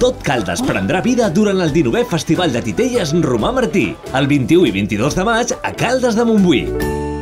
Tot Caldes prendrà vida durant el 19è Festival de Titelles Romà Martí, el 21 i 22 de maig a Caldes de Montbui.